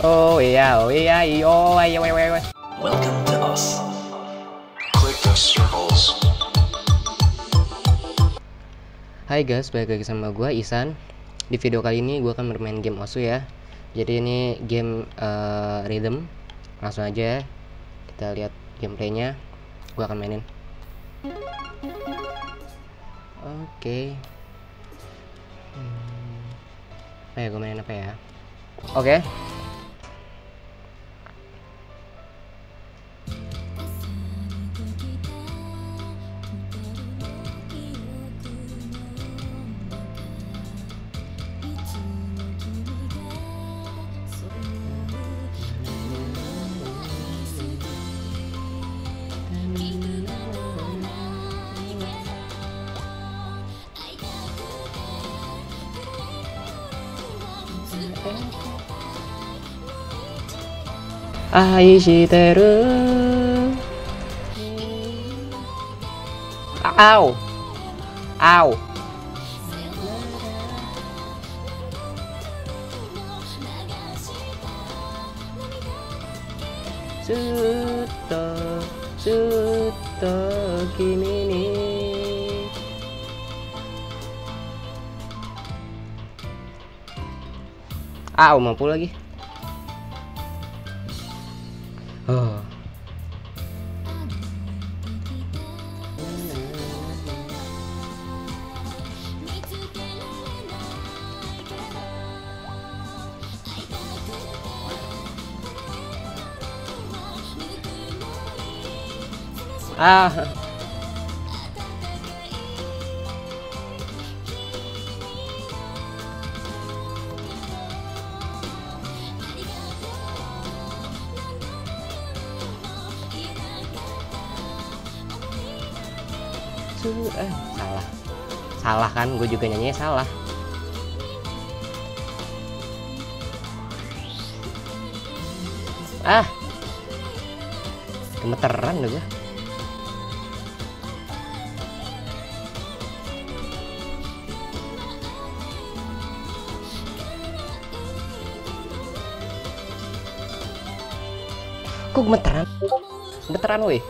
Oh iya iyo ayo wewe. Welcome to us. Click the circles. Hai guys, balik lagi sama gue Isan. Di video kali ini gue akan bermain game Osu ya. Jadi ini game rhythm. Langsung aja kita lihat gameplaynya. Gue akan mainin. Oke. Ayo gue mainin apa ya? Oke. Aishiteru. Ow. Ow. Suto, suto kimi ni. Mampu lagi. Oh. Salah. Salah kan, gue juga nyanyinya salah. Gemeteran deh gue. Kok gemeteran? Gemeteran weh.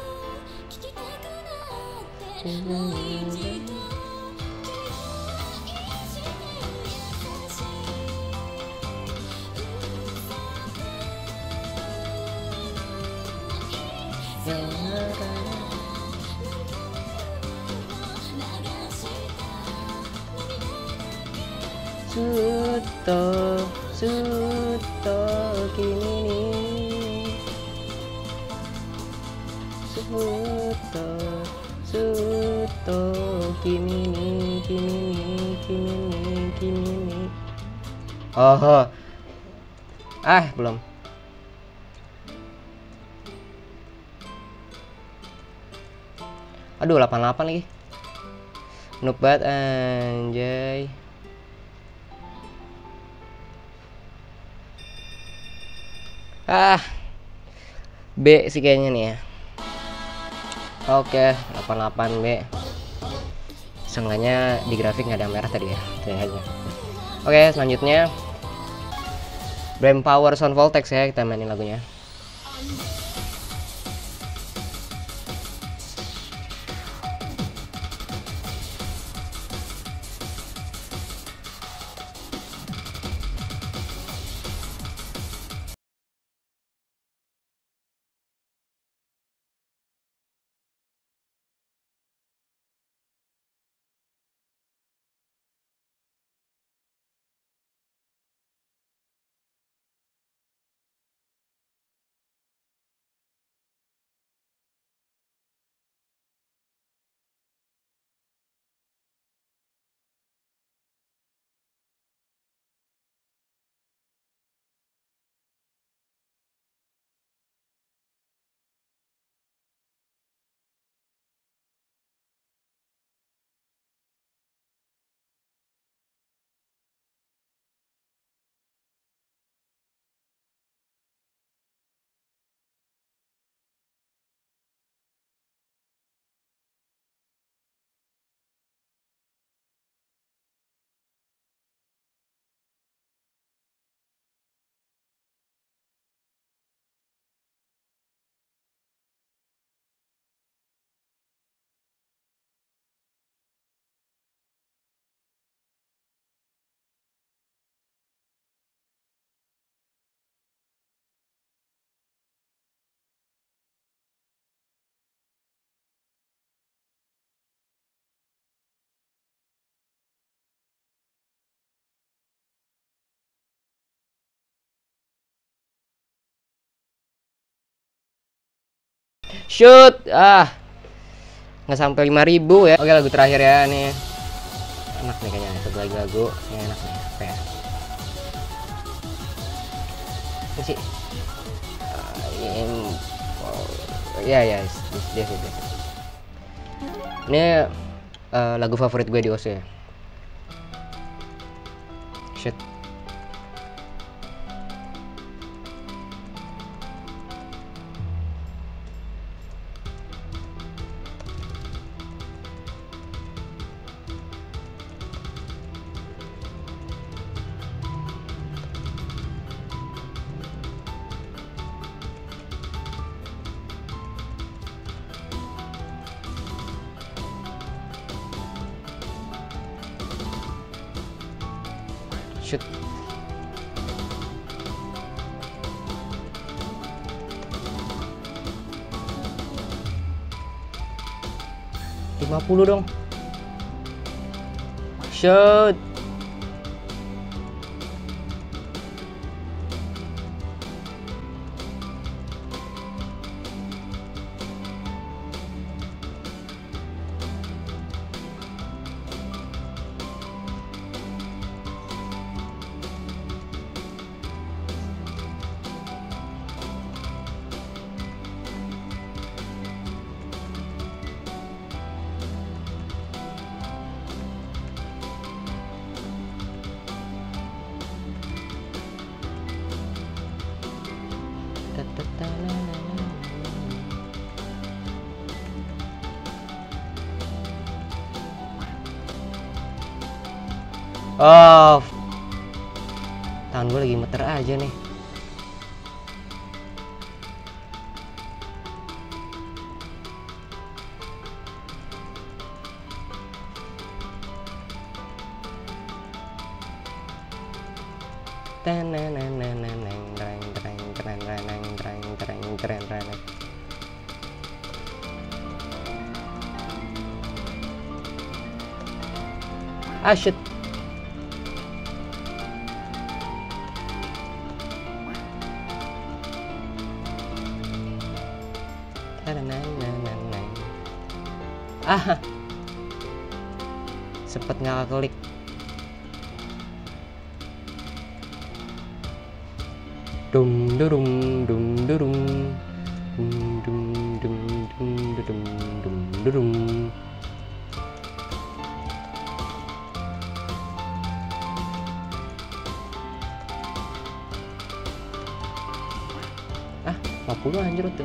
Suto, suto kimi ni. Suto, suto kimi ni, kimi ni, kimi ni, kimi ni. Oh, belum. Aduh, 88 lagi. Noob banget anjay. B sih kayaknya nih ya. Oke, 88 B. Seenggaknya di grafik nggak ada merah tadi ya, kayaknya. Oke, selanjutnya Brain Power Sound Voltex ya, kita mainin lagunya. Shoot. Nggak sampai 5.000 ya. Oke, lagu terakhir ya nih. Enak nih kayaknya, satu lagi lagu yang enak nih. Apa ya? Ini sih. Ya, dia sih. Ini lagu favorit gue di OC ya. Shit. Shoot. $50 dong. Shoot. Oh, tangan gue lagi meter aja nih. Shit. Sempet nggak klik. Dum dum dum dum dum dum dum dum dum dum. Ah, 50 anjir tuh.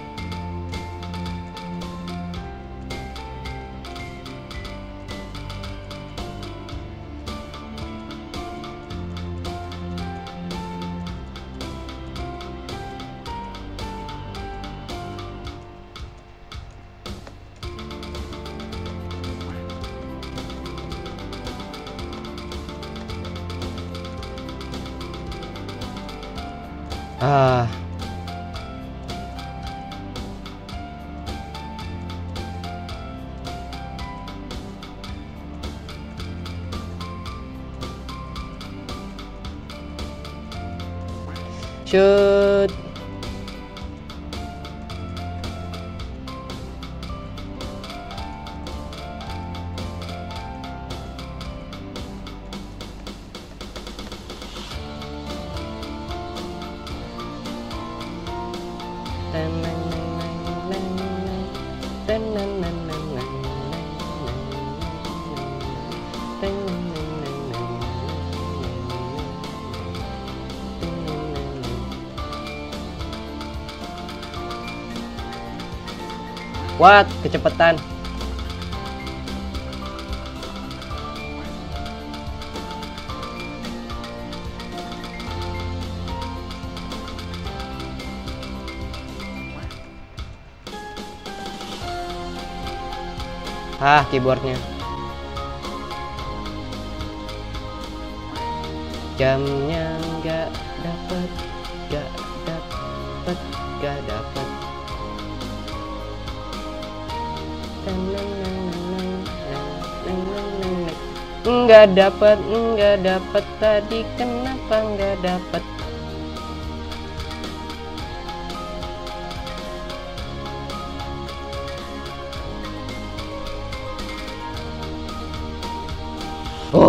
Shoot. What? Kecepatan. Keyboardnya. Jamnya nggak dapet. Nggak dapet tadi, kenapa nggak dapet?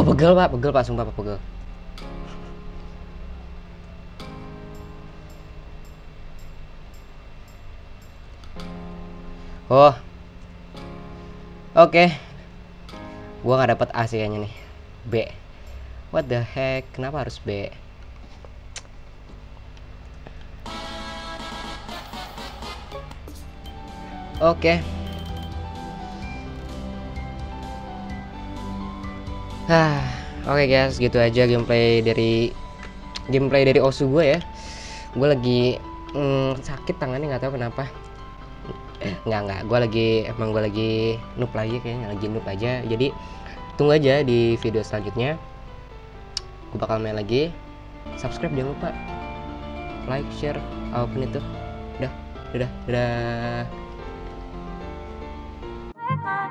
Oh, pegel pak, sumpah pak, pegel. Oh, oke. Gua nggak dapet A sih kayaknya nih. B. What the heck? Kenapa harus B? Oke. Oke guys, gitu aja gameplay dari Osu gue ya. Gue lagi sakit tangannya, nggak tahu kenapa. Nggak, gue lagi noob lagi, kayaknya lagi noob aja. Jadi tunggu aja di video selanjutnya. Gue bakal main lagi. Subscribe jangan lupa, like, share, apapun itu. Dadah.